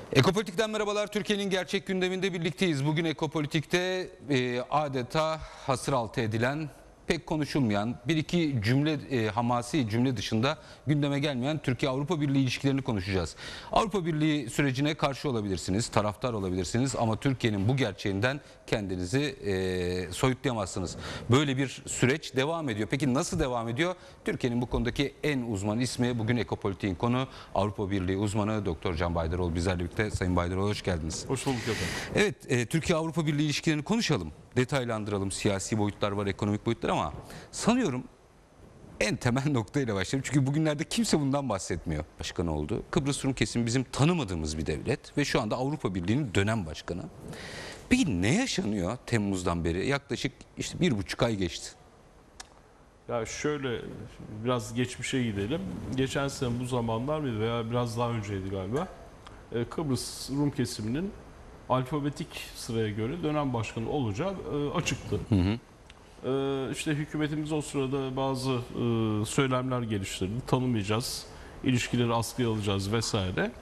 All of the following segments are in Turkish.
Ekopolitik'ten merhabalar. Türkiye'nin gerçek gündeminde birlikteyiz. Bugün Ekopolitik'te adeta hasır altı edilen, pek konuşulmayan, bir iki cümle hamasi cümle dışında gündeme gelmeyen Türkiye-Avrupa Birliği ilişkilerini konuşacağız. Avrupa Birliği sürecine karşı olabilirsiniz, taraftar olabilirsiniz ama Türkiye'nin bu gerçeğinden kendinizi soyutlayamazsınız. Böyle bir süreç devam ediyor. Peki nasıl devam ediyor? Türkiye'nin bu konudaki en uzman ismi, bugün Ekopolitik'in konu Avrupa Birliği uzmanı Doktor Can Baydaroğlu bizlerle birlikte. Sayın Baydaroğlu, hoş geldiniz. Hoş bulduk efendim. Evet, Türkiye-Avrupa Birliği ilişkilerini konuşalım. Detaylandıralım. Siyasi boyutlar var, ekonomik boyutlar ama sanıyorum en temel noktayla başlayalım. Çünkü bugünlerde kimse bundan bahsetmiyor. Başkan oldu. Kıbrıs Rum kesimi bizim tanımadığımız bir devlet ve şu anda Avrupa Birliği'nin dönem başkanı. Peki ne yaşanıyor Temmuz'dan beri? Yaklaşık işte 1,5 ay geçti. Ya şöyle biraz geçmişe gidelim. Geçen sene bu zamanlar mıydı veya biraz daha önceydi galiba. Kıbrıs Rum kesiminin alfabetik sıraya göre dönem başkanı olacağı açıktı. İşte hükümetimiz o sırada bazı söylemler geliştirdi. Tanımayacağız, ilişkileri askıya alacağız vesaire.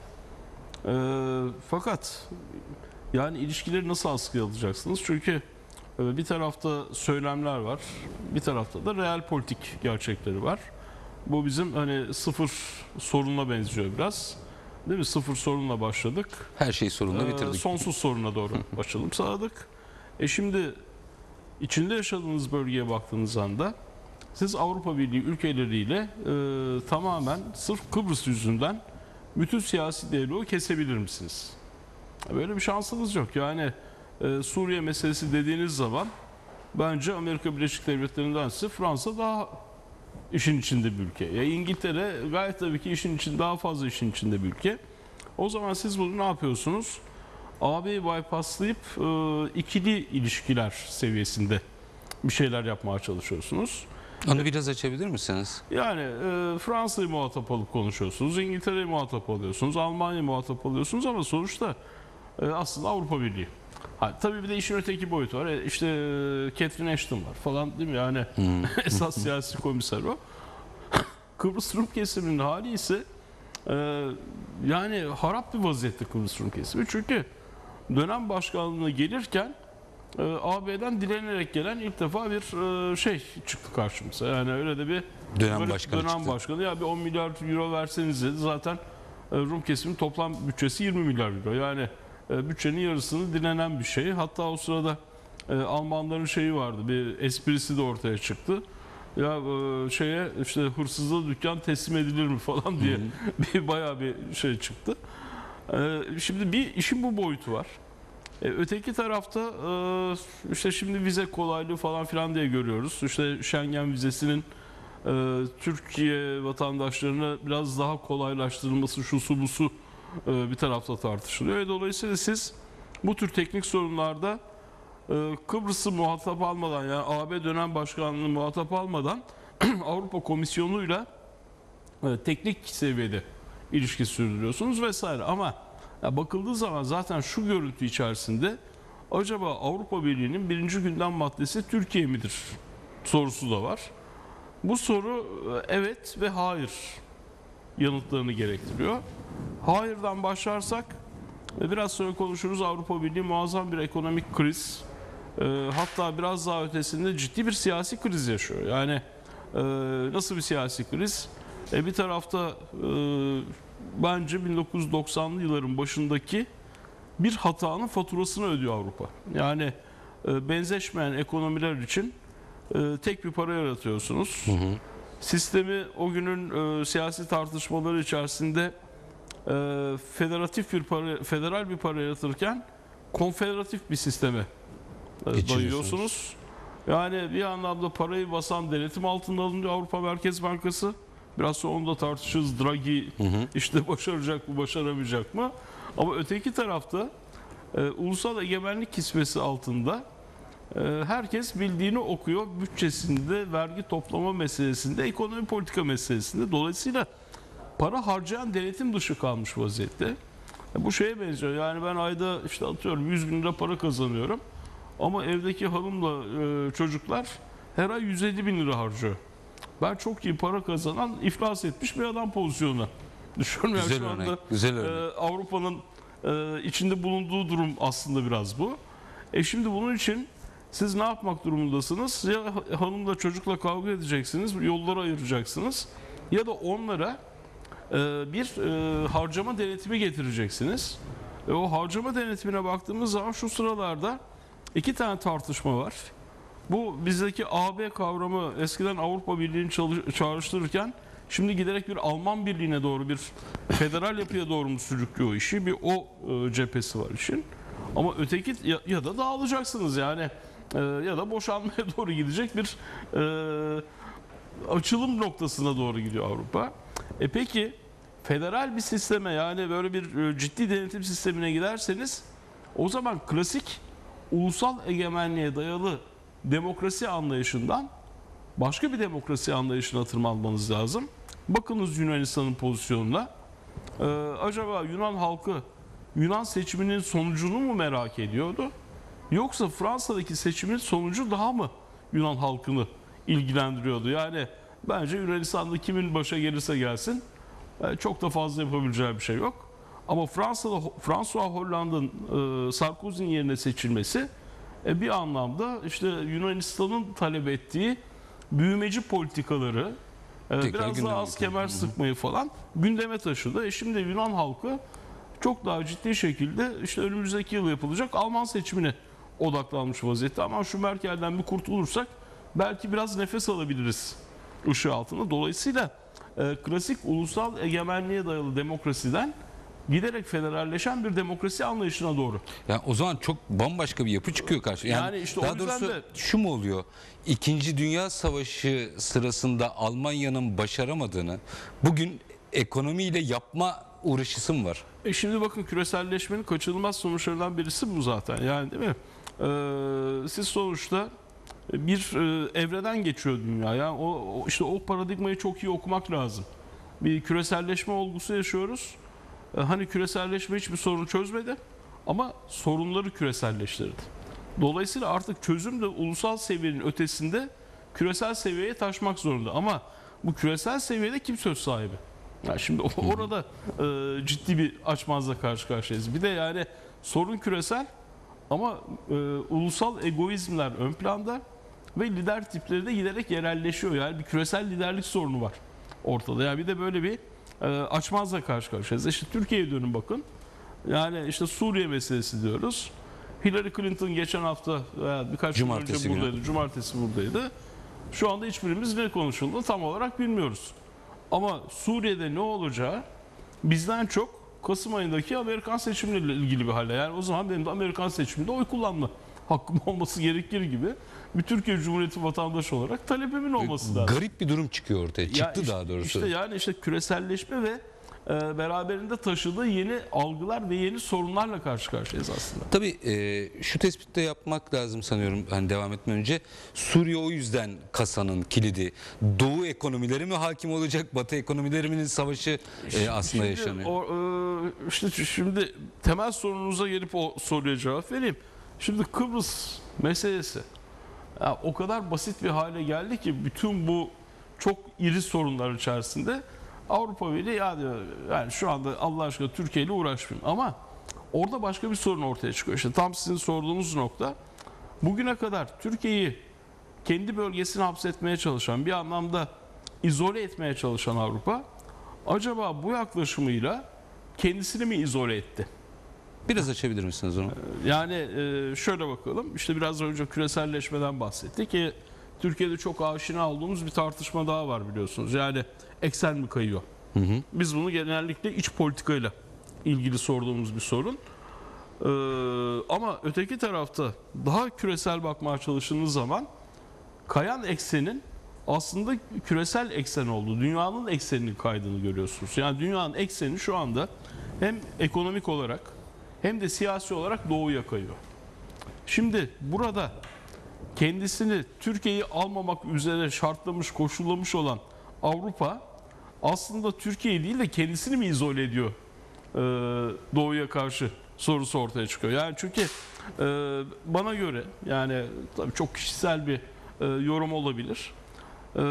Fakat yani ilişkileri nasıl askıya alacaksınız? Çünkü bir tarafta söylemler var, bir tarafta da real politik gerçekleri var. Bu bizim hani sıfır sorunla benziyor biraz. Değil mi? Sıfır sorunla başladık. Her şeyi sorunla bitirdik. Sonsuz soruna doğru başladım sağladık. Şimdi içinde yaşadığınız bölgeye baktığınız anda siz Avrupa Birliği ülkeleriyle tamamen sırf Kıbrıs yüzünden bütün siyasi diyaloğu kesebilir misiniz? Böyle bir şansınız yok. Yani Suriye meselesi dediğiniz zaman bence Amerika Birleşik Devletleri'ndense Fransa daha işin içinde bir ülke. Ya İngiltere gayet tabii ki işin içinde, daha fazla işin içinde bir ülke. O zaman siz bunu ne yapıyorsunuz? AB'yi bypasslayıp ikili ilişkiler seviyesinde bir şeyler yapmaya çalışıyorsunuz. Onu biraz açabilir misiniz? Yani Fransa'yı muhatap alıp konuşuyorsunuz, İngiltere'yi muhatap alıyorsunuz, Almanya'yı muhatap alıyorsunuz ama sonuçta aslında Avrupa Birliği. Tabii bir de işin öteki boyutu var. İşte Catherine Ashton var falan, değil mi? Yani esas siyasi komiser o. Kıbrıs Rum kesiminin hali ise yani harap bir vaziyette Kıbrıs Rum kesimi. Çünkü dönem başkanlığına gelirken AB'den dilenerek gelen ilk defa bir şey çıktı karşımıza. Yani öyle de bir Dönem başkanı dönem çıktı. başkanı. Ya bir 10 milyar euro verseniz dedi. Zaten Rum kesiminin toplam bütçesi 20 milyar euro. Yani bütçenin yarısını dilenen bir şey. Hatta o sırada Almanların şeyi vardı. Bir esprisi de ortaya çıktı. Ya şeye işte hırsızlığa dükkan teslim edilir mi falan diye bayağı bir şey çıktı. Şimdi bir işin bu boyutu var. Öteki tarafta işte şimdi vize kolaylığı falan filan diye görüyoruz. İşte Schengen vizesinin Türkiye vatandaşlarına biraz daha kolaylaştırılması, şusu busu bir tarafta tartışılıyor. Dolayısıyla siz bu tür teknik sorunlarda Kıbrıs'ı muhatap almadan, yani AB dönem başkanlığını muhatap almadan Avrupa Komisyonu'yla teknik seviyede ilişki sürdürüyorsunuz vesaire. Ama bakıldığı zaman zaten şu görüntü içerisinde acaba Avrupa Birliği'nin birinci gündem maddesi Türkiye midir sorusu da var. Bu soru evet ve hayır yanıtlarını gerektiriyor. Hayırdan başlarsak biraz sonra konuşuruz. Avrupa Birliği muazzam bir ekonomik kriz, hatta biraz daha ötesinde ciddi bir siyasi kriz yaşıyor. Yani nasıl bir siyasi kriz? Bir tarafta bence 1990'lı yılların başındaki bir hatanın faturasını ödüyor Avrupa. Yani benzeşmeyen ekonomiler için tek bir para yaratıyorsunuz. Sistemi o günün siyasi tartışmaları içerisinde federal bir para yaratırken konfederatif bir sisteme dayıyorsunuz. Yani bir anlamda parayı basan denetim altında alınıyor Avrupa Merkez Bankası. Biraz sonra onu da tartışırız. Draghi işte başaracak mı, başaramayacak mı? Ama öteki tarafta ulusal egemenlik kisvesi altında herkes bildiğini okuyor. Bütçesinde, vergi toplama meselesinde, ekonomi politika meselesinde. Dolayısıyla para harcayan denetim dışı kalmış vaziyette. Bu şeye benziyor. Yani ben ayda işte atıyorum 100 bin lira para kazanıyorum. Ama evdeki hanımla çocuklar her ay 150 bin lira harcıyor. Ben çok iyi para kazanan, iflas etmiş bir adam pozisyonuna düşüyorum. Yani şu anda güzel örnek. Avrupa'nın içinde bulunduğu durum aslında biraz bu. Şimdi bunun için siz ne yapmak durumundasınız? Ya hanımla çocukla kavga edeceksiniz, yolları ayıracaksınız ya da onlara bir harcama denetimi getireceksiniz. O harcama denetimine baktığımız zaman şu sıralarda iki tane tartışma var. Bu bizdeki AB kavramı eskiden Avrupa Birliği'ni çağrıştırırken şimdi giderek bir Alman Birliği'ne doğru, bir federal yapıya doğru mu sürüklüyor işi? Bir o cephesi var işin. Ama öteki ya da dağılacaksınız yani ya da boşanmaya doğru gidecek bir açılım noktasına doğru gidiyor Avrupa. Peki federal bir sisteme, yani böyle bir ciddi denetim sistemine giderseniz o zaman klasik ulusal egemenliğe dayalı demokrasi anlayışından başka bir demokrasi anlayışına tırmanmanız lazım. Bakınız Yunanistan'ın pozisyonuna. Acaba Yunan halkı Yunan seçiminin sonucunu mu merak ediyordu? Yoksa Fransa'daki seçimin sonucu daha mı Yunan halkını ilgilendiriyordu? Yani bence Yunanistan'da kimin başa gelirse gelsin çok da fazla yapabileceği bir şey yok. Ama François Hollande'ın Sarkozy'nin yerine seçilmesi bir anlamda işte Yunanistan'ın talep ettiği büyümeci politikaları, biraz daha az kemer sıkmayı falan gündeme taşıdı. Şimdi Yunan halkı çok daha ciddi şekilde işte önümüzdeki yıl yapılacak Alman seçimine odaklanmış vaziyette. Ama şu Merkel'den bir kurtulursak belki biraz nefes alabiliriz ışığı altında. Dolayısıyla klasik ulusal egemenliğe dayalı demokrasiden giderek federalleşen bir demokrasi anlayışına doğru. Yani o zaman çok bambaşka bir yapı çıkıyor karşıya. Yani işte daha o yüzden doğrusu de şu mu oluyor? İkinci Dünya Savaşı sırasında Almanya'nın başaramadığını bugün ekonomiyle yapma uğraşısı mı var? Şimdi bakın, küreselleşmenin kaçınılmaz sonuçlarından birisi bu zaten. Yani değil mi? Siz sonuçta bir evreden geçiyor dünya. Yani işte o paradigmayı çok iyi okumak lazım. Bir küreselleşme olgusu yaşıyoruz. Hani küreselleşme hiçbir sorunu çözmedi ama sorunları küreselleştirdi. Dolayısıyla artık çözüm de ulusal seviyenin ötesinde küresel seviyeye taşmak zorunda. Ama bu küresel seviyede kim söz sahibi? Yani şimdi orada ciddi bir açmazla karşı karşıyayız. Bir de yani sorun küresel ama ulusal egoizmler ön planda ve lider tipleri de giderek yerelleşiyor. Yani bir küresel liderlik sorunu var ortada. Yani bir de böyle bir açmazla karşı karşıyayız. İşte Türkiye'ye dönün bakın. Yani işte Suriye meselesi diyoruz. Hillary Clinton geçen hafta veya birkaç gün önce buradaydı. Cumartesi buradaydı. Şu anda hiçbirimiz ne konuşulduğunu tam olarak bilmiyoruz. Ama Suriye'de ne olacağı bizden çok Kasım ayındaki Amerikan seçimleriyle ilgili bir hale. Yani o zaman benim de Amerikan seçiminde oy kullanma hakkım olması gerekir gibi bir Türkiye Cumhuriyeti vatandaşı olarak talebimin olması lazım. Garip bir durum çıkıyor ortaya. Çıktı daha doğrusu. İşte küreselleşme ve beraberinde taşıdığı yeni algılar ve yeni sorunlarla karşı karşıyayız aslında. Tabii şu tespitte yapmak lazım sanıyorum, hani devam etmeden önce. Suriye o yüzden kasanın kilidi. Doğu ekonomileri mi hakim olacak, Batı ekonomilerinin savaşı aslında yaşanıyor. Şimdi temel sorunuza gelip o soruya cevap vereyim. Şimdi Kıbrıs meselesi o kadar basit bir hale geldi ki bütün bu çok iri sorunlar içerisinde Avrupa Birliği ya diyor, yani şu anda Allah aşkına Türkiye ile uğraşmayayım. Ama orada başka bir sorun ortaya çıkıyor. İşte tam sizin sorduğunuz nokta, bugüne kadar Türkiye'yi kendi bölgesine hapsetmeye çalışan, bir anlamda izole etmeye çalışan Avrupa acaba bu yaklaşımıyla kendisini mi izole etti? Biraz açabilir misiniz onu? Yani şöyle bakalım. İşte biraz önce küreselleşmeden bahsettik ki Türkiye'de çok aşina olduğumuz bir tartışma daha var biliyorsunuz. Yani eksen mi kayıyor? Biz bunu genellikle iç politikayla ilgili sorduğumuz bir sorun. Ama öteki tarafta daha küresel bakmaya çalıştığınız zaman kayan eksenin aslında küresel eksen olduğu, dünyanın ekseninin kaydığını görüyorsunuz. Yani dünyanın ekseni şu anda hem ekonomik olarak hem de siyasi olarak doğuya kayıyor. Şimdi burada kendisini Türkiye'yi almamak üzere şartlamış, koşullamış olan Avrupa aslında Türkiye'yi değil de kendisini mi izole ediyor doğuya karşı sorusu ortaya çıkıyor. Yani çünkü bana göre, yani tabii çok kişisel bir yorum olabilir.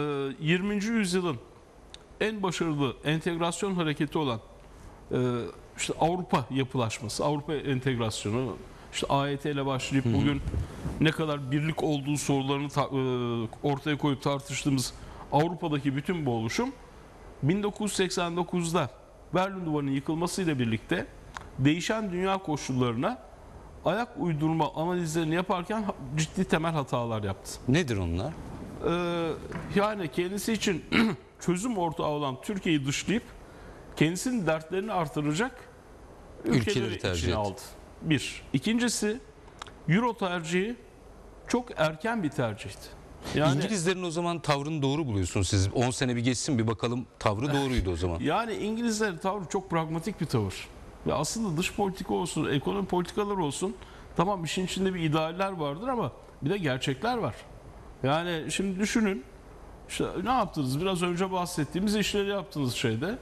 20. yüzyılın en başarılı entegrasyon hareketi olan işte Avrupa yapılaşması, Avrupa entegrasyonu, işte AYT ile başlayıp bugün ne kadar birlik olduğu sorularını ortaya koyup tartıştığımız Avrupa'daki bütün bu oluşum 1989'da Berlin Duvarı'nın yıkılmasıyla birlikte değişen dünya koşullarına ayak uydurma analizlerini yaparken ciddi temel hatalar yaptı. Nedir onlar? Yani kendisi için çözüm ortağı olan Türkiye'yi dışlayıp kendisinin dertlerini artıracak ülkeleri tercih içine etti. aldı. Bir. İkincisi, Euro tercihi çok erken bir tercihti. Yani, İngilizlerin o zaman tavrını doğru buluyorsunuz siz. 10 sene bir geçsin bir bakalım, tavrı doğruydu o zaman. yani İngilizlerin tavrı çok pragmatik bir tavır. Ve aslında dış politika olsun, ekonomi politikalar olsun, tamam işin içinde bir idealler vardır ama bir de gerçekler var. Yani şimdi düşünün, işte ne yaptınız? Biraz önce bahsettiğimiz işleri yaptınız şeyde.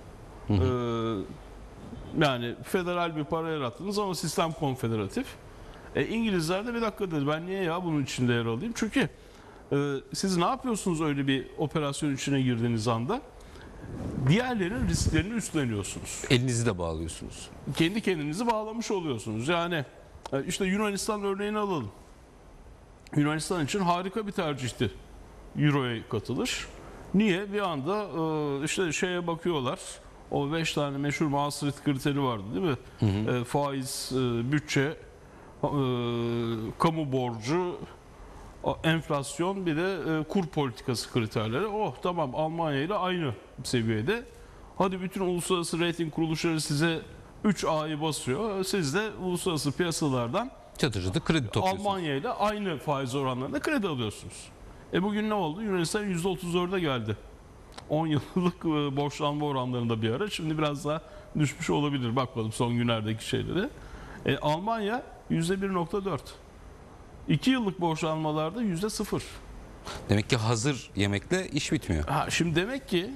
Yani federal bir para yarattınız ama sistem konfederatif. İngilizler de bir dakika dedi, ben niye ya bunun içinde yer alayım? Çünkü siz ne yapıyorsunuz öyle bir operasyon içine girdiğiniz anda? Diğerlerinin risklerini üstleniyorsunuz. Elinizi de bağlıyorsunuz. Kendi kendinizi bağlamış oluyorsunuz. Yani işte Yunanistan örneğini alalım. Yunanistan için harika bir tercihti Euro'ya katılış. Niye? Bir anda işte şeye bakıyorlar. O 5 tane meşhur Maastricht kriteri vardı değil mi? Faiz, bütçe, kamu borcu, enflasyon, bir de kur politikası kriterleri. Oh tamam, Almanya ile aynı seviyede. Hadi bütün uluslararası rating kuruluşları size 3A'yı basıyor. Siz de uluslararası piyasalardan Çatır çatır kredi topluyorsunuz. Almanya ile aynı faiz oranlarında kredi alıyorsunuz. Bugün ne oldu? Yunanistan %34'e geldi. 10 yıllık borçlanma oranlarında bir ara. Şimdi biraz daha düşmüş olabilir. Bakmadım son günlerdeki şeyleri. Almanya %1.4. 2 yıllık borçlanmalarda %0. Demek ki hazır yemekle iş bitmiyor. Şimdi demek ki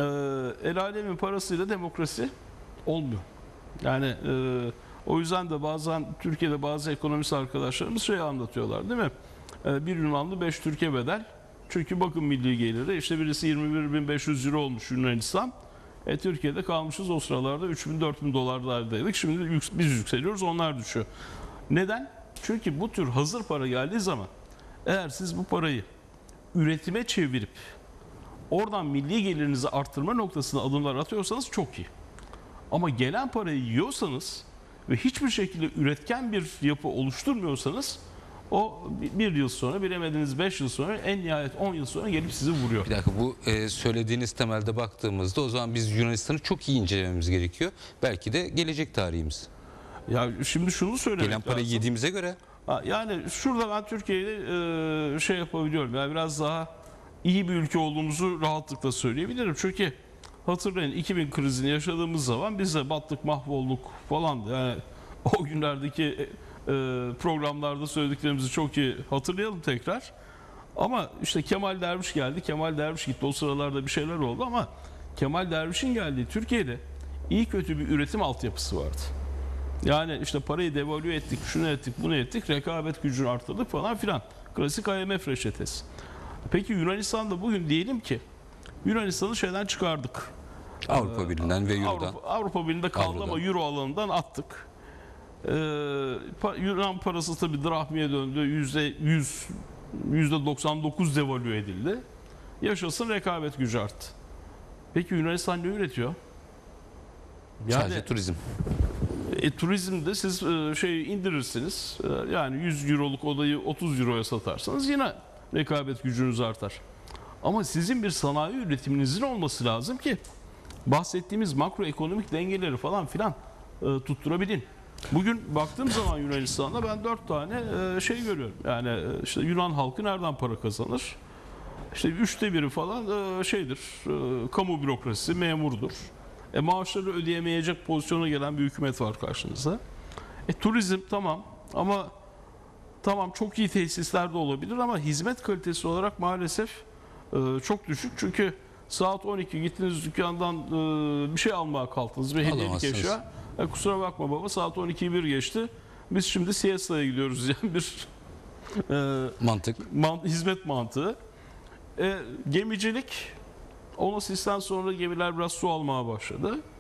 el alemin parasıyla demokrasi olmuyor. Yani o yüzden de bazen Türkiye'de bazı ekonomist arkadaşlarımız şey anlatıyorlar değil mi? Bir Yunanlı 5 Türkiye bedel. Çünkü bakın milli geliri işte birisi 21.500 euro olmuş Yunanistan. Türkiye'de kalmışız o sıralarda 3.000-4.000 dolardaydık. Şimdi biz yükseliyoruz, onlar düşüyor. Neden? Çünkü bu tür hazır para geldiği zaman eğer siz bu parayı üretime çevirip oradan milli gelirinizi arttırma noktasına adımlar atıyorsanız çok iyi. Ama gelen parayı yiyorsanız ve hiçbir şekilde üretken bir yapı oluşturmuyorsanız o bir yıl sonra, bilemediniz 5 yıl sonra, en nihayet 10 yıl sonra gelip sizi vuruyor. Bir dakika, bu söylediğiniz temelde baktığımızda o zaman biz Yunanistan'ı çok iyi incelememiz gerekiyor. Belki de gelecek tarihimiz. Ya şimdi şunu söylemek Gelen parayı lazım. yediğimize göre. Yani şurada ben Türkiye'de şey yapabiliyorum. Yani biraz daha iyi bir ülke olduğumuzu rahatlıkla söyleyebilirim. Çünkü hatırlayın 2000 krizini yaşadığımız zaman biz de battık, mahvolduk falan. Yani o günlerdeki programlarda söylediklerimizi çok iyi hatırlayalım tekrar. Ama işte Kemal Derviş geldi, Kemal Derviş gitti. O sıralarda bir şeyler oldu ama Kemal Derviş'in geldiği Türkiye'de iyi kötü bir üretim altyapısı vardı. Yani işte parayı devalüe ettik, şunu ettik, bunu ettik, rekabet gücünü arttırdık falan filan. Klasik IMF reçetesi. Peki Yunanistan'da bugün diyelim ki Yunanistan'ı şeyden çıkardık. Avrupa Birliği'nden ve Euro'dan. Avrupa Birliği'nde kaldı Avro'dan. ama Euro alanından attık. Yunan parası tabii drahmiye döndü. %99 devalüe edildi. Yaşasın rekabet gücü arttı. Peki Yunanistan ne üretiyor? Sadece turizm. Turizmde siz şey indirirsiniz. Yani 100 euroluk odayı 30 euroya satarsanız yine rekabet gücünüz artar. Ama sizin bir sanayi üretiminizin olması lazım ki bahsettiğimiz makroekonomik dengeleri falan filan tutturabilin. Bugün baktığım zaman Yunanistan'da ben 4 tane şey görüyorum. Yani işte Yunan halkı nereden para kazanır? İşte 1/3 falan şeydir. Kamu bürokrasisi, memurdur. Maaşları ödeyemeyecek pozisyona gelen bir hükümet var karşınızda. Turizm tamam ama tamam çok iyi tesisler de olabilir ama hizmet kalitesi olarak maalesef çok düşük. Çünkü saat 12 gittiniz dükkandan bir şey almaya kalktınız ve hediyelik Alamazsınız. eşya. Kusura bakma baba, saat 12'yi 1 geçti. Biz şimdi siesta'ya gidiyoruz diye bir Mantık. hizmet mantığı. Gemicilik, o sistem sonra gemiler biraz su almaya başladı.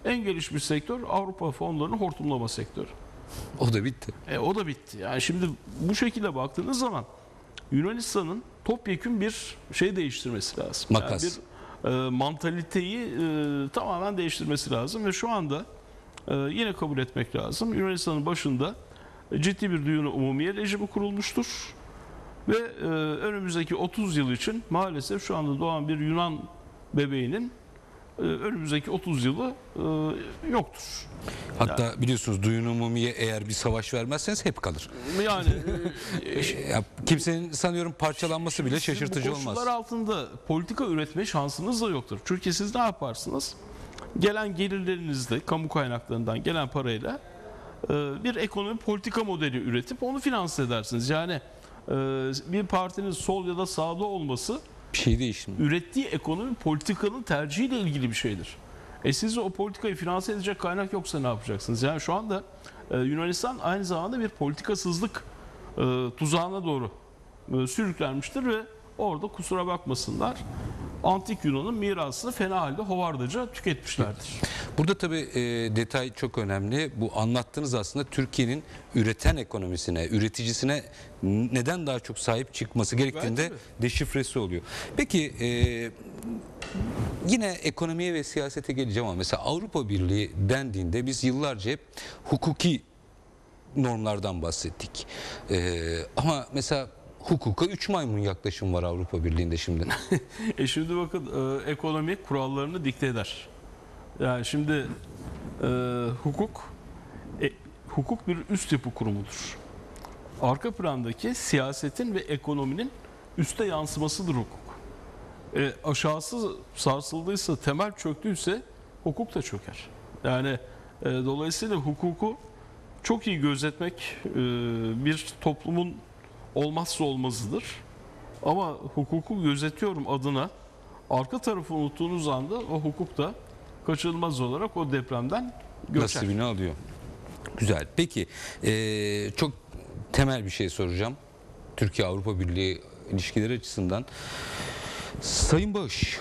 En gelişmiş sektör Avrupa fonlarının hortumlama sektörü. O da bitti. O da bitti. Yani şimdi bu şekilde baktığınız zaman Yunanistan'ın topyekün bir şey değiştirmesi lazım. Makas. Yani bir mantaliteyi tamamen değiştirmesi lazım ve şu anda yine kabul etmek lazım. Yunanistan'ın başında ciddi bir düğün umumiye rejimi kurulmuştur. Ve önümüzdeki 30 yıl için maalesef şu anda doğan bir Yunan bebeğinin önümüzdeki 30 yılı yoktur. Hatta biliyorsunuz duyun umumiye eğer bir savaş vermezseniz hep kalır. Yani Ya, kimsenin sanıyorum parçalanması bile sizin şaşırtıcı bu olmaz. koşullar altında politika üretme şansınız da yoktur. Çünkü siz ne yaparsınız? Gelen gelirlerinizde kamu kaynaklarından gelen parayla bir ekonomi politika modeli üretip onu finanse edersiniz. Yani bir partinin sol ya da sağda olması Bir şey değişmiyor. ürettiği ekonomi politikanın tercihiyle ilgili bir şeydir. Siz o politikayı finanse edecek kaynak yoksa ne yapacaksınız? Yani şu anda Yunanistan aynı zamanda bir politikasızlık tuzağına doğru sürüklenmiştir ve orada kusura bakmasınlar Antik Yunan'ın mirasını fena halde hovardaca tüketmişlerdir. Burada tabii detay çok önemli. Bu anlattığınız aslında Türkiye'nin üreten ekonomisine, üreticisine neden daha çok sahip çıkması gerektiğinde Tabii. deşifresi oluyor. Peki yine ekonomiye ve siyasete geleceğim ama mesela Avrupa Birliği dendiğinde biz yıllarca hep hukuki normlardan bahsettik. Ama mesela hukuka 3 maymun yaklaşım var Avrupa Birliği'nde şimdi. Şimdi bakın ekonomi kurallarını dikte eder. Yani şimdi hukuk bir üst yapı kurumudur. Arka plandaki siyasetin ve ekonominin üste yansımasıdır hukuk. Aşağısı sarsıldıysa, temel çöktüyse hukuk da çöker. Yani dolayısıyla hukuku çok iyi gözetmek bir toplumun olmazsa olmazıdır. Ama hukuku gözetiyorum adına arka tarafı unuttuğunuz anda o hukuk da kaçınılmaz olarak o depremden göçer. Nasibini alıyor. Güzel. Peki çok temel bir şey soracağım. Türkiye-Avrupa Birliği ilişkileri açısından. Sayın Bağış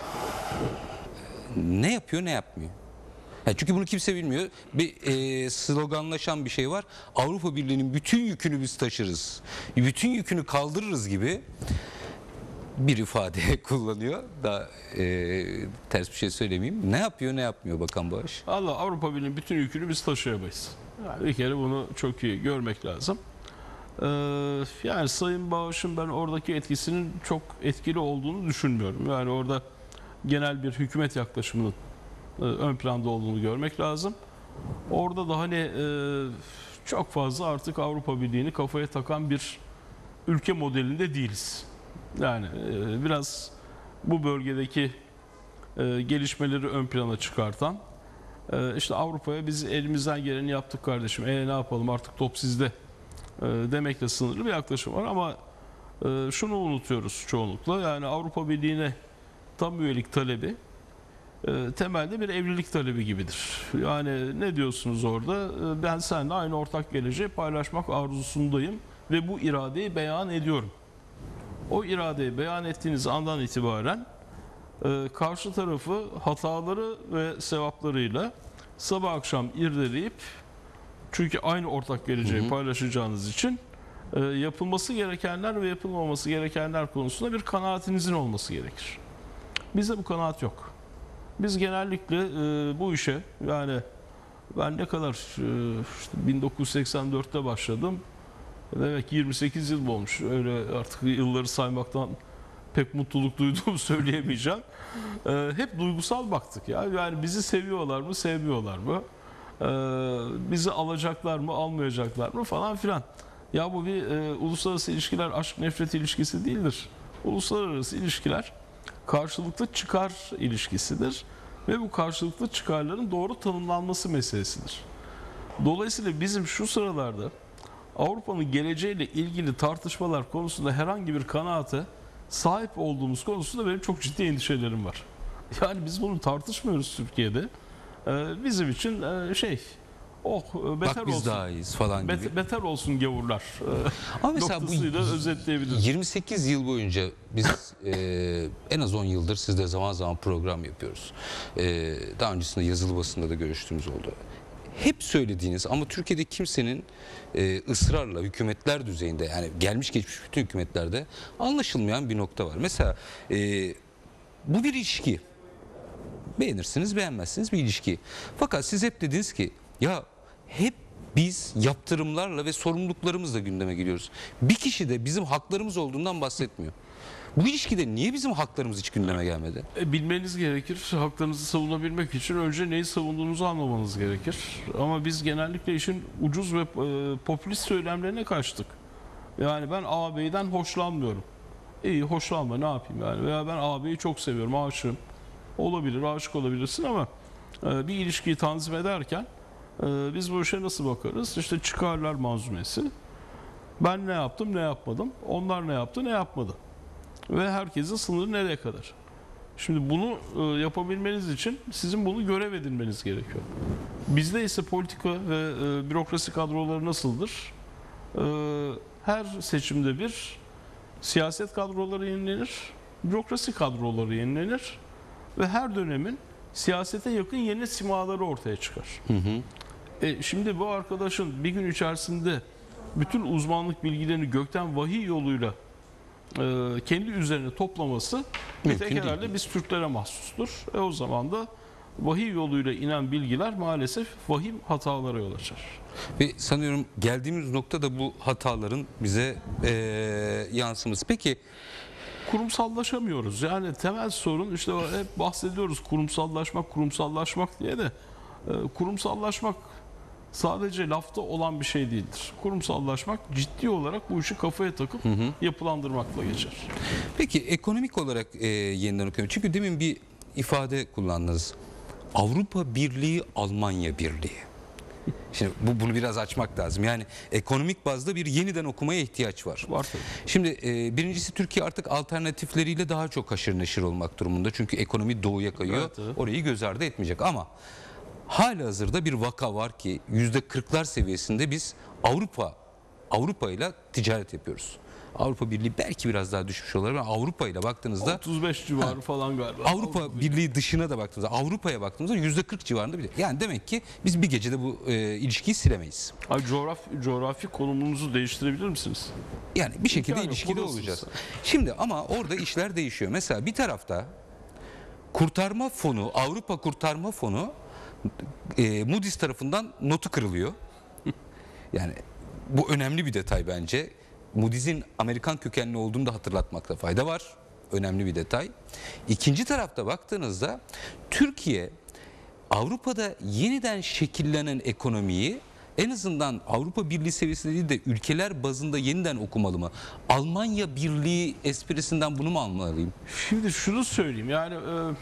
ne yapıyor ne yapmıyor? Yani çünkü bunu kimse bilmiyor. Bir sloganlaşan bir şey var. Avrupa Birliği'nin bütün yükünü biz taşırız. Bütün yükünü kaldırırız gibi bir ifade kullanıyor. Daha ters bir şey söylemeyeyim. Ne yapıyor ne yapmıyor Bakan Bağış? Allah Avrupa Birliği'nin bütün yükünü biz taşıyamayız. Yani bir kere bunu çok iyi görmek lazım. Yani Sayın Bağış'ın ben oradaki etkisinin çok etkili olduğunu düşünmüyorum. Yani orada genel bir hükümet yaklaşımının ön planda olduğunu görmek lazım. Orada da hani çok fazla artık Avrupa Birliği'ni kafaya takan bir ülke modelinde değiliz. Yani biraz bu bölgedeki gelişmeleri ön plana çıkartan işte Avrupa'ya biz elimizden geleni yaptık kardeşim. Ne yapalım artık top sizde demekle sınırlı bir yaklaşım var ama şunu unutuyoruz çoğunlukla. Yani Avrupa Birliği'ne tam üyelik talebi temelde bir evlilik talebi gibidir. Yani ne diyorsunuz orada? Ben seninle aynı ortak geleceği paylaşmak arzusundayım ve bu iradeyi beyan ediyorum. O iradeyi beyan ettiğiniz andan itibaren karşı tarafı hataları ve sevaplarıyla sabah akşam irdeleyip çünkü aynı ortak geleceği paylaşacağınız için yapılması gerekenler ve yapılmaması gerekenler konusunda bir kanaatinizin olması gerekir. Bizde bu kanaat yok. Biz genellikle bu işe yani ben ne kadar işte 1984'te başladım. Demek ki 28 yıl olmuş. Öyle artık yılları saymaktan pek mutluluk duyduğumu söyleyemeyeceğim. Hep duygusal baktık ya. Yani bizi seviyorlar mı, sevmiyorlar mı? Bizi alacaklar mı, almayacaklar mı falan filan. Ya bu bir uluslararası ilişkiler aşk nefret ilişkisi değildir. Uluslararası ilişkiler karşılıklı çıkar ilişkisidir ve bu karşılıklı çıkarların doğru tanımlanması meselesidir. Dolayısıyla bizim şu sıralarda Avrupa'nın geleceğiyle ilgili tartışmalar konusunda herhangi bir kanaate sahip olduğumuz konusunda benim çok ciddi endişelerim var. Yani biz bunu tartışmıyoruz Türkiye'de. Bizim için beter Bak biz olsun. daha iyiyiz falan gibi. Beter olsun gavurlar. Ama mesela bu noktasıyla özetleyebiliriz. 28 yıl boyunca biz en az 10 yıldır sizle zaman zaman program yapıyoruz. Daha öncesinde yazılı basında da görüştüğümüz oldu. Hep söylediğiniz ama Türkiye'de kimsenin ısrarla hükümetler düzeyinde, yani gelmiş geçmiş bütün hükümetlerde anlaşılmayan bir nokta var. Mesela bu bir ilişki. Beğenirsiniz beğenmezsiniz bir ilişki. Fakat siz hep dediniz ki ya hep biz yaptırımlarla ve sorumluluklarımızla gündeme geliyoruz. Bir kişi de bizim haklarımız olduğundan bahsetmiyor. Bu ilişkide niye bizim haklarımız hiç gündeme gelmedi? Bilmeniz gerekir. Haklarınızı savunabilmek için önce neyi savunduğunuzu anlamanız gerekir. Ama biz genellikle işin ucuz ve popülist söylemlerine kaçtık. Yani ben ağabeyden hoşlanmıyorum. İyi, hoşlanma, ne yapayım yani. Veya ben ağabeyi çok seviyorum, aşığım. Olabilir, aşık olabilirsin ama bir ilişkiyi tanzim ederken biz bu işe nasıl bakarız? İşte çıkarlar manzumesi. Ben ne yaptım, ne yapmadım. Onlar ne yaptı, ne yapmadı. Ve herkesin sınırı nereye kadar? Şimdi bunu yapabilmeniz için sizin bunu görev edinmeniz gerekiyor. Bizde ise politika ve bürokrasi kadroları nasıldır? Her seçimde bir siyaset kadroları yenilenir, bürokrasi kadroları yenilenir ve her dönemin siyasete yakın yeni simaları ortaya çıkar. Şimdi bu arkadaşın bir gün içerisinde bütün uzmanlık bilgilerini gökten vahiy yoluyla kendi üzerine toplaması bir tek herhalde biz Türklere mahsustur. O zaman da vahiy yoluyla inen bilgiler maalesef vahim hatalara yol açar. Ve sanıyorum geldiğimiz nokta da bu hataların bize yansıması. Peki Kurumsallaşamıyoruz. Yani temel sorun işte hep bahsediyoruz kurumsallaşmak diye de kurumsallaşmak sadece lafta olan bir şey değildir. Kurumsallaşmak ciddi olarak bu işi kafaya takıp yapılandırmakla geçer. Peki ekonomik olarak yeniden okuyorum. Çünkü demin bir ifade kullandınız. Avrupa Birliği, Almanya Birliği. Şimdi bunu biraz açmak lazım. Yani ekonomik bazda bir yeniden okumaya ihtiyaç var. Var tabii. Şimdi birincisi Türkiye artık alternatifleriyle daha çok haşır neşir olmak durumunda. Çünkü ekonomi doğuya kayıyor. Evet. Orayı göz ardı etmeyecek ama halihazırda bir vaka var ki %40'lar seviyesinde biz Avrupa ile ticaret yapıyoruz. Avrupa Birliği belki biraz daha düşmüş olabilir ama Avrupa ile baktığınızda 35 civarı falan galiba. Avrupa Birliği dışına da baktığımızda, Avrupa'ya baktığımızda %40 civarında bir. Yani demek ki biz bir gecede bu ilişkiyi silemeyiz. Ay, coğrafi konumunuzu değiştirebilir misiniz? Yani bir şekilde İmkan yok, ilişkide buradasınız olacağız. sen. Şimdi ama orada işler değişiyor. Mesela bir tarafta kurtarma fonu, Avrupa Kurtarma Fonu Moody's tarafından notu kırılıyor. Yani bu önemli bir detay bence. Moody's'in Amerikan kökenli olduğunu da hatırlatmakta fayda var. Önemli bir detay. İkinci tarafta baktığınızda Türkiye Avrupa'da yeniden şekillenen ekonomiyi en azından Avrupa Birliği seviyesinde değil de ülkeler bazında yeniden okumalı mı? Almanya Birliği esprisinden bunu mu anlamalıyım? Şimdi şunu söyleyeyim yani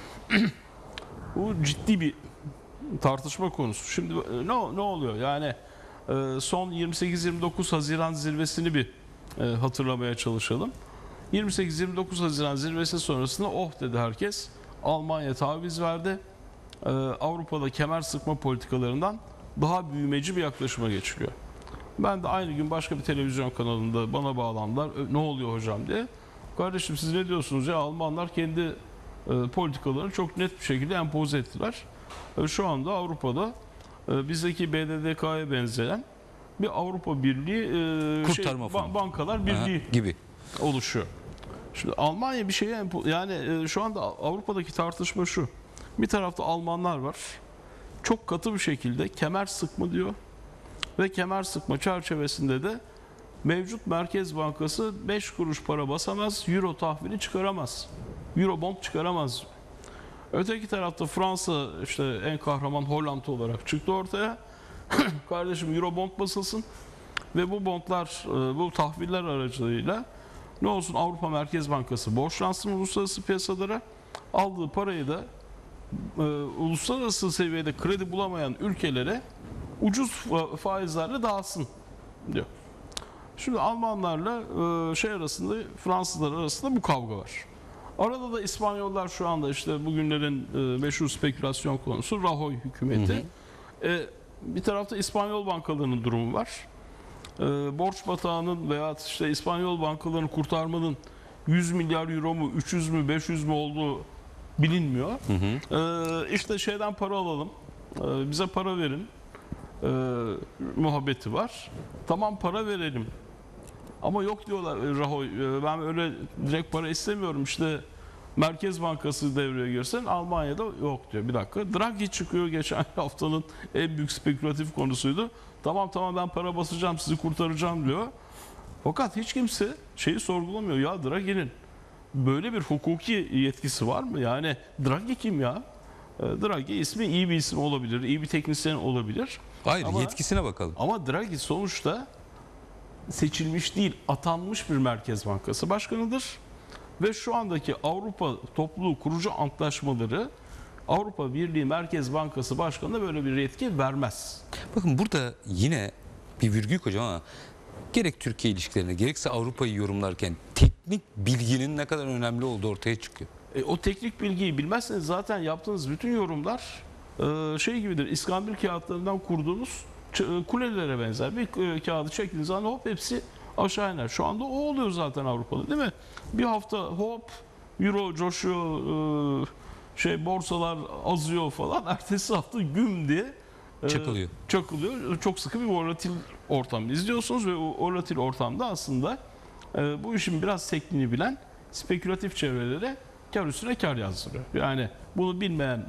bu ciddi bir tartışma konusu. Şimdi ne oluyor yani son 28-29 Haziran zirvesini bir hatırlamaya çalışalım. 28-29 Haziran zirvesi sonrasında oh dedi herkes. Almanya taviz verdi. Avrupa'da kemer sıkma politikalarından daha büyümeci bir yaklaşıma geçiliyor. Ben de aynı gün başka bir televizyon kanalında bana bağlandılar. Ne oluyor hocam diye. Kardeşim siz ne diyorsunuz ya, Almanlar kendi politikalarını çok net bir şekilde empoze ettiler. Şu anda Avrupa'da bizdeki BDDK'ya benzeyen bir Avrupa Birliği Kurtarma fonu. bankalar birliği gibi oluşuyor. Şimdi Almanya bir şeye yani şu anda Avrupa'daki tartışma şu. Bir tarafta Almanlar var. Çok katı bir şekilde kemer sıkma diyor. Ve kemer sıkma çerçevesinde de mevcut Merkez Bankası 5 kuruş para basamaz, euro tahvili çıkaramaz. Euro bond çıkaramaz. Öteki tarafta Fransa işte en kahraman Hollanda olarak çıktı ortaya. Kardeşim euro bond basılsın ve bu bondlar, bu tahviller aracılığıyla ne olsun, Avrupa Merkez Bankası borçlansın uluslararası piyasalara, aldığı parayı da uluslararası seviyede kredi bulamayan ülkelere ucuz faizlerle dağıtsın diyor. Şimdi Almanlarla arasında, Fransızlar arasında bu kavga var. Arada da İspanyollar şu anda işte bugünlerin meşhur spekülasyon konusu Rajoy hükümeti. bir tarafta İspanyol bankalarının durumu var. Borç batağının veya işte İspanyol bankalarını kurtarmanın 100 milyar euro mu, 300 mü, 500 mü olduğu bilinmiyor. İşte şeyden para alalım, bize para verin muhabbeti var. Tamam, para verelim. Ama yok diyorlar Rahoy, ben öyle direkt para istemiyorum. İşte Merkez Bankası devreye girsen, Almanya'da yok diyor. Bir dakika. Draghi çıkıyor, geçen haftanın en büyük spekülatif konusuydu. Tamam ben para basacağım, sizi kurtaracağım diyor. Fakat hiç kimse şeyi sorgulamıyor. Ya Draghi'nin böyle bir hukuki yetkisi var mı? Yani Draghi kim ya? Draghi ismi iyi bir isim olabilir, iyi bir teknisyen olabilir. Hayır, Ama yetkisine bakalım. Ama Draghi sonuçta seçilmiş değil, atanmış bir Merkez Bankası Başkanı'dır. Ve şu andaki Avrupa Topluluğu kurucu antlaşmaları Avrupa Birliği Merkez Bankası Başkanı'na böyle bir yetki vermez. Bakın burada yine bir virgül koyacağım ama gerek Türkiye ilişkilerine gerekse Avrupa'yı yorumlarken teknik bilginin ne kadar önemli olduğu ortaya çıkıyor. O teknik bilgiyi bilmezseniz zaten yaptığınız bütün yorumlar şey gibidir. İskambil kağıtlarından kurduğunuz kulelere benzer. Bir kağıdı çektiğiniz zaman hop hepsi aşağı iner. Şu anda o oluyor zaten Avrupa'da, değil mi? Bir hafta hop euro coşuyor, borsalar azıyor falan. Ertesi hafta güm diye çakılıyor. Çok sıkı bir volatil ortam izliyorsunuz ve o volatil ortamda aslında bu işin biraz tekniğini bilen spekülatif çevrelere kar üstüne kar yazdırıyor. Yani bunu bilmeyen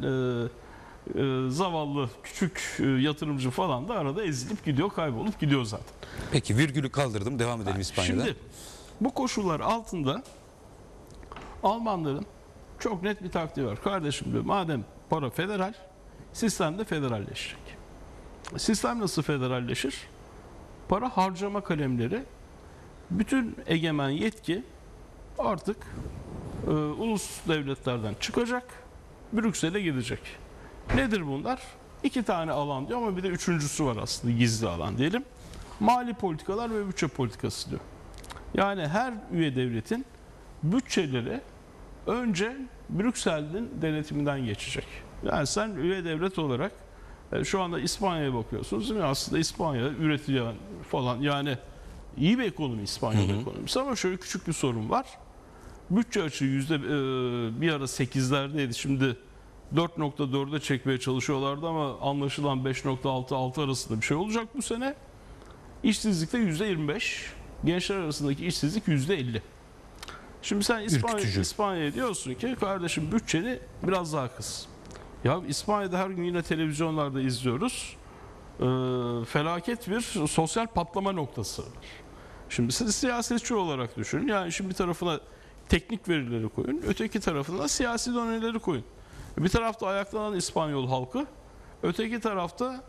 zavallı küçük yatırımcı falan da arada ezilip gidiyor, kaybolup gidiyor zaten. Peki virgülü kaldırdım, devam edelim İspanya'da. Şimdi bu koşullar altında Almanların çok net bir taktiği var. Kardeşim diyor, madem para federal, sistem de federalleşecek. Sistem nasıl federalleşir? Para harcama kalemleri, bütün egemen yetki artık ulus devletlerden çıkacak, Brüksel'e gidecek. Nedir bunlar? 2 tane alan diyor ama bir de üçüncüsü var aslında, gizli alan diyelim. Mali politikalar ve bütçe politikası diyor. Yani her üye devletin bütçeleri önce Brüksel'in denetiminden geçecek. Yani sen üye devlet olarak şu anda İspanya'ya bakıyorsunuz değil mi? Aslında İspanya üretiyor falan, yani iyi bir ekonomi İspanyol ekonomisi ama şöyle küçük bir sorun var. Bütçe açığı bir ara 8'lerdeydi. Şimdi 4.4'e çekmeye çalışıyorlardı ama anlaşılan 5.6 arasında bir şey olacak bu sene. İşsizlikte %25, gençler arasındaki işsizlik %50. Şimdi sen İspanya'ya diyorsun ki kardeşim bütçeni biraz daha kıs. Ya İspanya'da her gün yine televizyonlarda izliyoruz. Felaket bir sosyal patlama noktası var. Şimdi siz siyasetçi olarak düşünün. Yani şimdi bir tarafına teknik verileri koyun, öteki tarafına siyasi doneleri koyun. Bir tarafta ayaklanan İspanyol halkı, öteki tarafta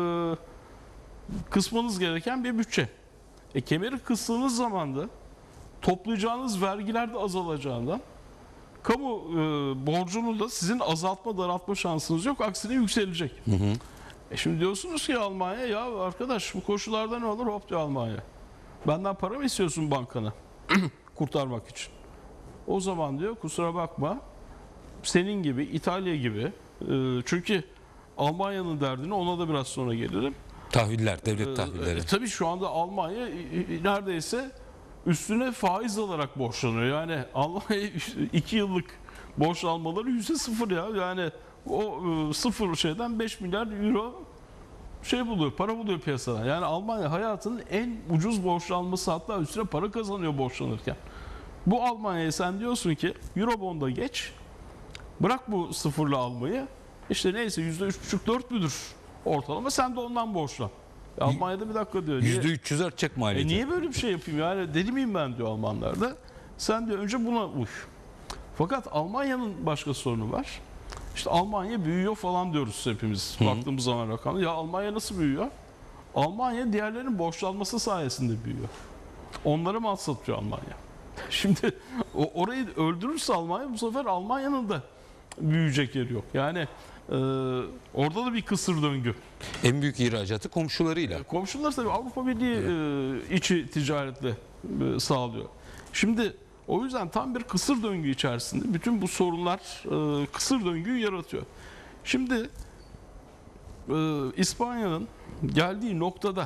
kısmanız gereken bir bütçe. Kemeri kıstığınız zaman da toplayacağınız vergiler de azalacağından kamu borcunu da sizin azaltma, daraltma şansınız yok. Aksine yükselecek. Şimdi diyorsunuz ki Almanya, ya arkadaş bu koşullarda ne olur? Hop diyor Almanya. Benden para mı istiyorsun bankana kurtarmak için? O zaman diyor kusura bakma, senin gibi, İtalya gibi, çünkü Almanya'nın derdine, ona da biraz sonra gelirim. Tahviller, devlet tahvilleri. Tabii şu anda Almanya neredeyse üstüne faiz alarak borçlanıyor. Yani Almanya 2 yıllık borçlanmaları %0 ya. Yani o sıfır şeyden 5 milyar euro para buluyor piyasadan. Yani Almanya hayatının en ucuz borçlanması, hatta üstüne para kazanıyor borçlanırken. Bu Almanya'ya sen diyorsun ki Eurobond'a geç, bırak bu sıfırla almayı, işte neyse %3,5-4 müdür ortalama, sen de ondan borçlan. Almanya'da bir dakika diyor. %300 artacak maliyeti. Niye böyle bir şey yapayım, yani deli miyim ben diyor Almanlar da. Sen diyor önce buna uy. Fakat Almanya'nın başka sorunu var. İşte Almanya büyüyor falan diyoruz hepimiz baktığımız zaman rakamı. Ya Almanya nasıl büyüyor? Almanya diğerlerinin borçlanması sayesinde büyüyor. Onları mal satıyor Almanya. Şimdi orayı öldürürse Almanya, bu sefer Almanya'nın da büyüyecek yeri yok. Yani orada da bir kısır döngü. En büyük ihracatı komşularıyla. Komşular tabii Avrupa Birliği içi ticaretle sağlıyor. Şimdi o yüzden tam bir kısır döngü içerisinde bütün bu sorunlar kısır döngüyü yaratıyor. Şimdi İspanya'nın geldiği noktada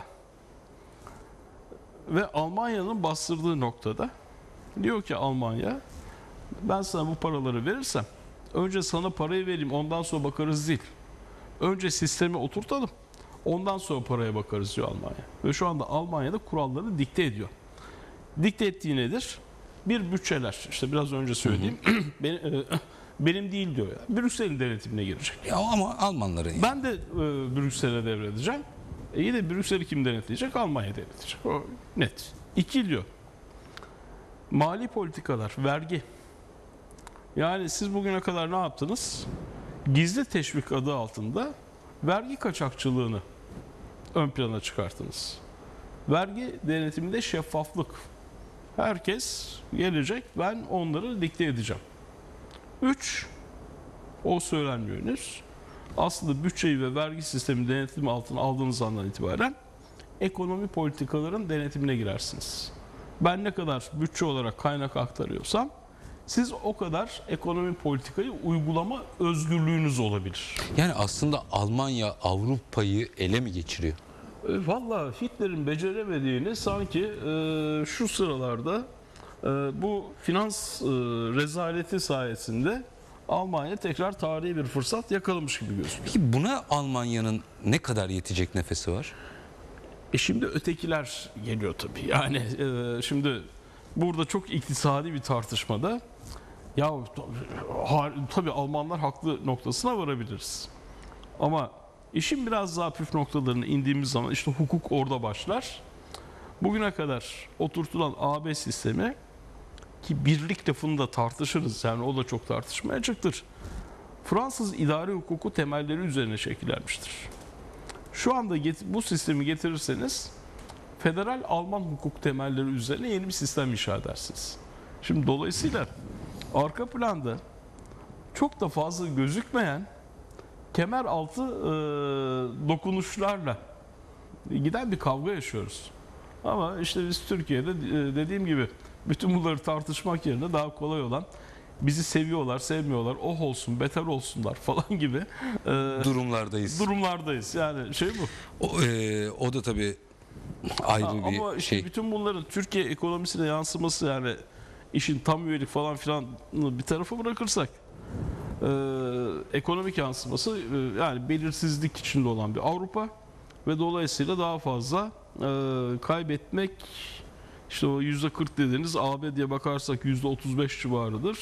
ve Almanya'nın bastırdığı noktada diyor ki Almanya, ben sana bu paraları verirsem önce sana parayı vereyim, ondan sonra bakarız değil. Önce sistemi oturtalım, ondan sonra paraya bakarız diyor Almanya. Ve şu anda Almanya'da kuralları dikte ediyor. Dikte ettiği nedir? Bir bütçeler, işte biraz önce söylediğim benim değil diyor ya. Brüksel'in denetimine girecek. Ya ama Almanların yani. Ben de Brüksel'e devredeceğim. İyi de Brüksel'i kim denetleyecek? Almanya denetleyecek. O net. 2 diyor. Mali politikalar, vergi. Yani siz bugüne kadar ne yaptınız? Gizli teşvik adı altında vergi kaçakçılığını ön plana çıkarttınız. Vergi denetiminde şeffaflık. Herkes gelecek, ben onları dikte edeceğim. 3, o söylenmiyor henüz. Aslında bütçeyi ve vergi sistemi denetimi altına aldığınız andan itibaren ekonomi politikaların denetimine girersiniz. Ben ne kadar bütçe olarak kaynak aktarıyorsam siz o kadar ekonomi politikayı uygulama özgürlüğünüz olabilir. Yani aslında Almanya Avrupa'yı ele mi geçiriyor? Valla Hitler'in beceremediğini sanki şu sıralarda bu finans rezaleti sayesinde Almanya tekrar tarihi bir fırsat yakalamış gibi gözüküyor. Peki buna Almanya'nın ne kadar yetecek nefesi var? Şimdi ötekiler geliyor tabii. Yani şimdi burada çok iktisadi bir tartışmada ya tabii Almanlar haklı noktasına varabiliriz. Ama işin biraz daha püf noktalarına indiğimiz zaman işte hukuk orada başlar. Bugüne kadar oturtulan AB sistemi, ki birlik lafını da tartışırız, yani o da çok tartışmaya açıktır. Fransız idari hukuku temelleri üzerine şekillenmiştir. Şu anda bu sistemi getirirseniz federal Alman hukuk temelleri üzerine yeni bir sistem inşa edersiniz. Şimdi dolayısıyla arka planda çok da fazla gözükmeyen kemer altı dokunuşlarla giden bir kavga yaşıyoruz. Ama işte biz Türkiye'de dediğim gibi bütün bunları tartışmak yerine daha kolay olan, bizi seviyorlar, sevmiyorlar, oh olsun, beter olsunlar falan gibi durumlardayız. Yani şey bu. O da tabii ayrı bir ama işte şey. bütün bunların Türkiye ekonomisine yansıması, yani işin tam üyelik falan filan bir tarafa bırakırsak ekonomik yansıması yani belirsizlik içinde olan bir Avrupa ve dolayısıyla daha fazla kaybetmek, işte o %40 dediğiniz ABD'ye bakarsak %35 civarıdır.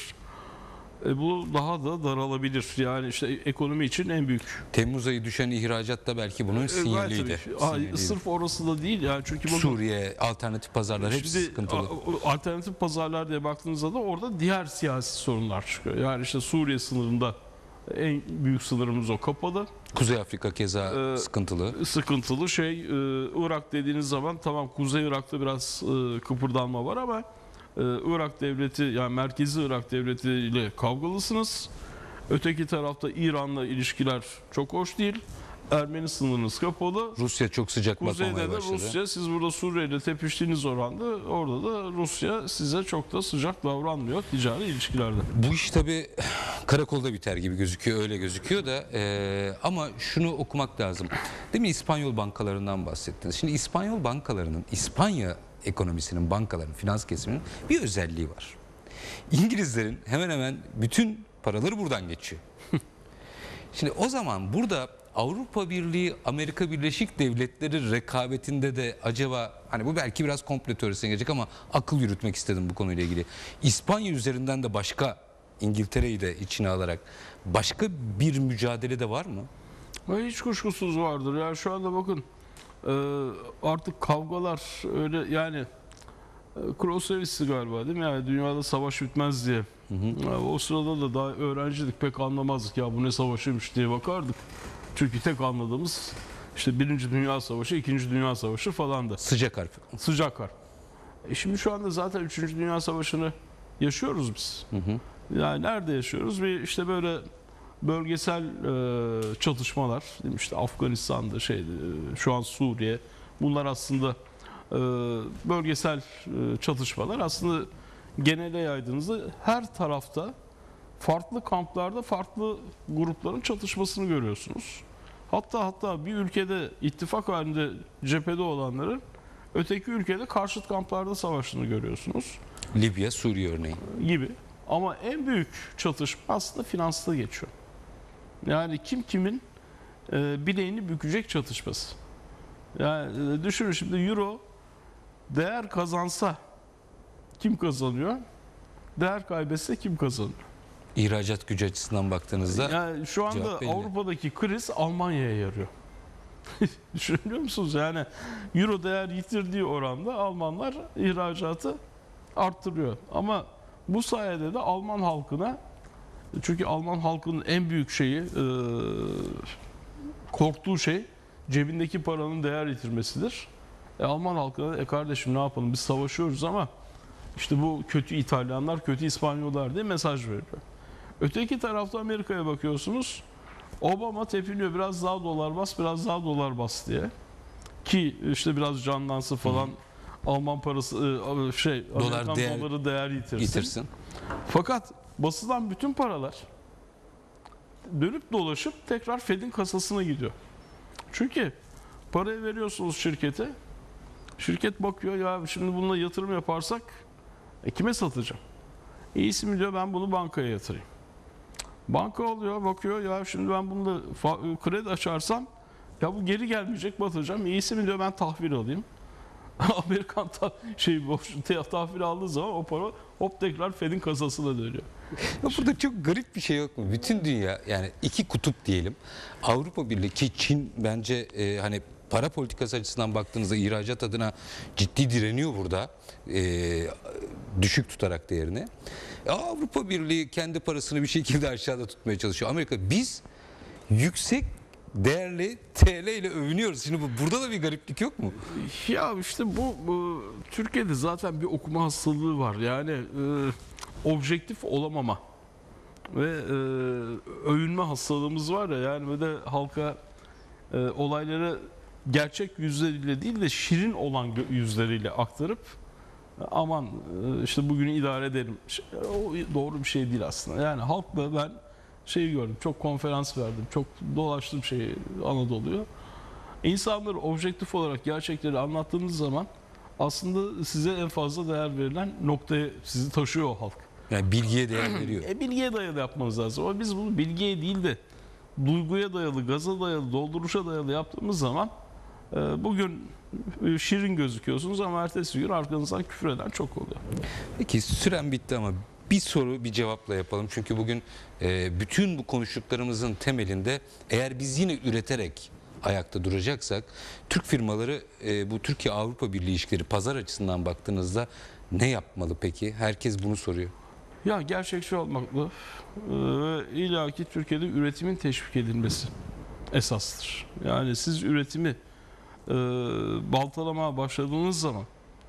Bu daha da daralabilir. Yani işte ekonomi için en büyük. Temmuz ayı düşen ihracat da belki bunun sinyaliydi. Sırf orası da değil. Yani çünkü bakın, Suriye, alternatif pazarlar hepsi sıkıntılı. Alternatif pazarlar diye baktığınızda da orada diğer siyasi sorunlar çıkıyor. Yani işte Suriye sınırında en büyük sınırımız o kapalı. Kuzey Afrika keza sıkıntılı. Sıkıntılı Irak dediğiniz zaman tamam, Kuzey Irak'ta biraz kıpırdanma var ama Irak devleti, yani merkezi Irak devleti ile kavgalısınız. Öteki tarafta İran'la ilişkiler çok hoş değil. Ermeni sınırınız kapalı. Rusya çok sıcak bakmamaya Kuzeyde de başladı. Rusya, siz burada Suriye ile tepiştiğiniz oranda orada da Rusya size çok da sıcak davranmıyor ticari ilişkilerde. Bu iş tabii karakolda biter gibi gözüküyor, öyle gözüküyor da ama şunu okumak lazım. Değil mi, İspanyol bankalarından bahsettiniz. Şimdi İspanyol bankalarının, İspanya ekonomisinin, bankaların, finans kesiminin bir özelliği var. İngilizlerin hemen hemen bütün paraları buradan geçiyor. Şimdi o zaman burada Avrupa Birliği, Amerika Birleşik Devletleri rekabetinde de acaba, hani bu belki biraz komplo teorisine gelecek ama akıl yürütmek istedim bu konuyla ilgili. İspanya üzerinden de başka, İngiltere'yi de içine alarak başka bir mücadele de var mı? Hiç kuşkusuz vardır. Yani şu anda bakın artık kavgalar öyle, yani Clausewitz'ti galiba değil mi? Yani dünyada savaş bitmez diye. O sırada da daha öğrenciydik, pek anlamazdık ya bu ne savaşıymış diye bakardık. Çünkü tek anladığımız işte 1. Dünya Savaşı, 2. Dünya Savaşı falan da. Sıcak harp. Sıcak harp. Şimdi şu anda zaten 3. Dünya Savaşı'nı yaşıyoruz biz. Yani nerede yaşıyoruz? Bir işte böyle bölgesel çatışmalar, değil mi? İşte Afganistan'da, şu an Suriye. Bunlar aslında bölgesel çatışmalar. Aslında genele yaydığınızda her tarafta farklı kamplarda farklı grupların çatışmasını görüyorsunuz. Hatta bir ülkede ittifak halinde cephede olanların öteki ülkede karşıt kamplarda savaştığını görüyorsunuz Libya, Suriye örneği. gibi. Ama en büyük çatışma aslında finansta geçiyor. Yani kim kimin bileğini bükecek çatışması. Yani düşünün şimdi euro değer kazansa kim kazanıyor? Değer kaybetse kim kazanıyor? İhracat gücü açısından baktığınızda Yani şu anda cevap belli. Avrupa'daki kriz Almanya'ya yarıyor. Düşünüyor musunuz? Yani euro değer yitirdiği oranda Almanlar ihracatı arttırıyor. Ama bu sayede de Alman halkına, çünkü Alman halkının en büyük şeyi, korktuğu şey cebindeki paranın değer yitirmesidir. Alman halkına kardeşim ne yapalım biz savaşıyoruz ama işte bu kötü İtalyanlar, kötü İspanyollar diye mesaj veriyor. Öteki tarafta Amerika'ya bakıyorsunuz. Obama tepiniyor, biraz daha dolar bas, biraz daha dolar bas diye. Ki işte biraz canlansın falan. Alman parası Amerikan doları değer yitirsin. Fakat basılan bütün paralar dönüp dolaşıp tekrar Fed'in kasasına gidiyor. Çünkü parayı veriyorsunuz şirkete. Şirket bakıyor ya şimdi bununla yatırım yaparsak kime satacağım? İyisi mi diyor ben bunu bankaya yatırayım. Banka alıyor bakıyor ya şimdi ben bununla kredi açarsam ya bu geri gelmeyecek batacağım. İyisi mi diyor ben tahvil alayım. Amerikan tahvil aldığı zaman o para hop tekrar Fed'in kasasına dönüyor. Ya burada çok garip bir şey yok mu? Bütün dünya yani iki kutup diyelim. Avrupa Birliği ki Çin bence hani para politikası açısından baktığınızda ihracat adına ciddi direniyor burada. Düşük tutarak değerini. Avrupa Birliği kendi parasını bir şekilde aşağıda tutmaya çalışıyor. Amerika biz yüksek değerli TL ile övünüyoruz. Şimdi burada da bir gariplik yok mu? Ya işte bu Türkiye'de zaten bir okuma hastalığı var. Yani objektif olamama ve övünme hastalığımız var ya. Yani ve de halka olayları gerçek yüzleriyle değil de şirin olan yüzleriyle aktarıp aman işte bugünü idare edelim. O doğru bir şey değil aslında. Yani halkla ben gördüm. Çok konferans verdim. Çok dolaştım Anadolu'yu. İnsanları objektif olarak gerçekleri anlattığınız zaman aslında size en fazla değer verilen noktaya sizi taşıyor o halk. Yani bilgiye değer veriyor. Bilgiye dayalı yapmanız lazım. Ama biz bunu bilgiye değil de duyguya dayalı, gaza dayalı, dolduruşa dayalı yaptığımız zaman bugün şirin gözüküyorsunuz ama ertesi gün arkanızdan küfür eden çok oluyor. Peki süren bitti ama bir soru bir cevapla yapalım. Çünkü bugün bütün bu konuştuklarımızın temelinde eğer biz yine üreterek ayakta duracaksak Türk firmaları bu Türkiye-Avrupa Birliği ilişkileri pazar açısından baktığınızda ne yapmalı peki? Herkes bunu soruyor. Ya gerçekçi olmakla illaki Türkiye'de üretimin teşvik edilmesi esastır. Yani siz üretimi baltalamaya başladığınız zaman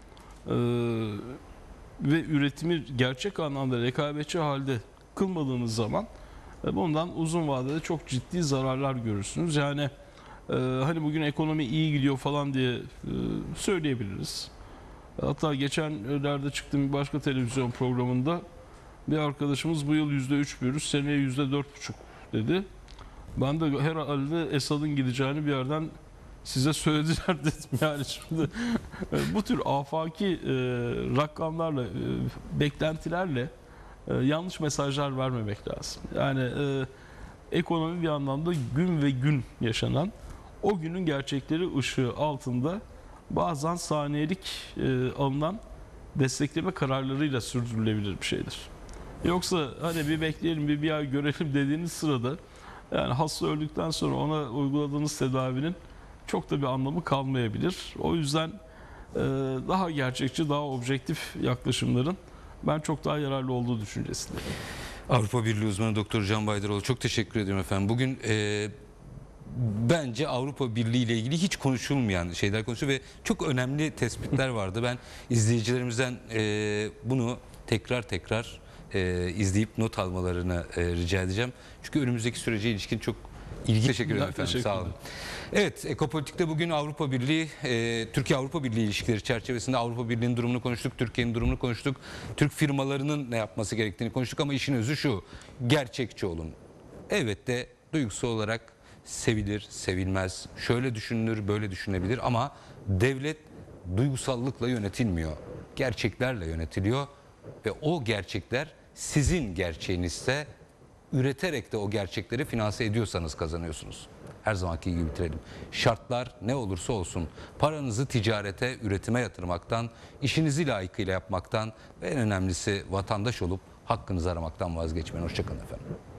ve üretimi gerçek anlamda rekabetçi halde kılmadığınız zaman bundan uzun vadede çok ciddi zararlar görürsünüz. Yani hani bugün ekonomi iyi gidiyor falan diye söyleyebiliriz. Hatta geçenlerde çıktığım bir başka televizyon programında bir arkadaşımız bu yıl %3 büyürüz, seneye %4,5 dedi. Ben de herhalde Esad'ın gideceğini bir yerden size söylediler dedim. Yani şimdi bu tür afaki rakamlarla, beklentilerle yanlış mesajlar vermemek lazım. Yani ekonomi bir anlamda gün ve gün yaşanan, o günün gerçekleri ışığı altında bazen saniyelik alınan destekleme kararlarıyla sürdürülebilir bir şeydir. Yoksa hani bir bekleyelim bir ay görelim dediğiniz sırada yani hasta öldükten sonra ona uyguladığınız tedavinin çok da bir anlamı kalmayabilir. O yüzden daha gerçekçi, daha objektif yaklaşımların ben çok daha yararlı olduğu düşüncesindeyim. Avrupa Birliği uzmanı Doktor Can Baydaroğlu çok teşekkür ediyorum efendim. Bugün bence Avrupa Birliği ile ilgili hiç konuşulmayan şeyler konuşuyor ve çok önemli tespitler vardı. Ben izleyicilerimizden bunu tekrar izleyip not almalarını rica edeceğim. Çünkü önümüzdeki sürece ilişkin çok ilgili. Teşekkür ederim efendim. Sağ olun. Evet, Ekopolitik'te bugün Avrupa Birliği, Türkiye-Avrupa Birliği ilişkileri çerçevesinde Avrupa Birliği'nin durumunu konuştuk, Türkiye'nin durumunu konuştuk, Türk firmalarının ne yapması gerektiğini konuştuk ama işin özü şu, gerçekçi olun. Elbette duygusal olarak sevilir, sevilmez, şöyle düşünülür, böyle düşünebilir ama devlet duygusallıkla yönetilmiyor. Gerçeklerle yönetiliyor ve o gerçekler sizin gerçeğinizse üreterek de o gerçekleri finanse ediyorsanız kazanıyorsunuz. Her zamanki gibi bitirelim. Şartlar ne olursa olsun paranızı ticarete, üretime yatırmaktan, işinizi layıkıyla yapmaktan ve en önemlisi vatandaş olup hakkınızı aramaktan vazgeçmeyin. Hoşça kalın efendim.